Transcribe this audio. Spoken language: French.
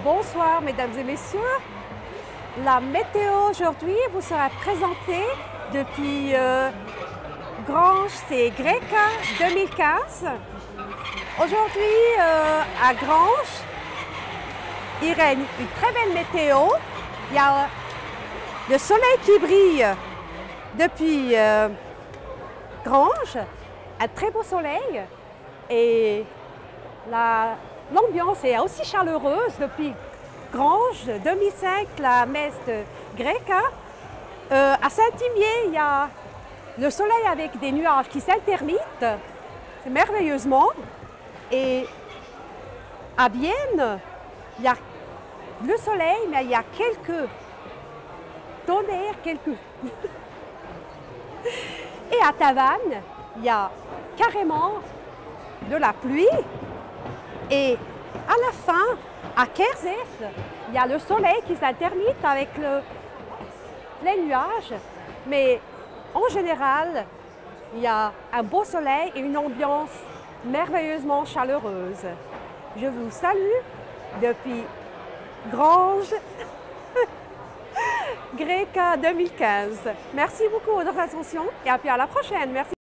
Bonsoir mesdames et messieurs. La météo aujourd'hui vous sera présentée depuis Granges, c'est Greca 2015. Aujourd'hui à Granges, il règne une très belle météo. Il y a le soleil qui brille depuis Granges, un très beau soleil et l'ambiance est aussi chaleureuse depuis Granges 2005, la messe de Greca. À Saint-Imier, il y a le soleil avec des nuages qui s'intermittent, merveilleusement. Et à Bienne, il y a le soleil, mais il y a quelques tonnerres, Et à Tavannes, il y a carrément de la pluie. Et à la fin, à Kerzef, il y a le soleil qui s'intermite avec les nuages. Mais en général, il y a un beau soleil et une ambiance merveilleusement chaleureuse. Je vous salue depuis Granges, Greca 2015. Merci beaucoup de votre attention et à la prochaine. Merci.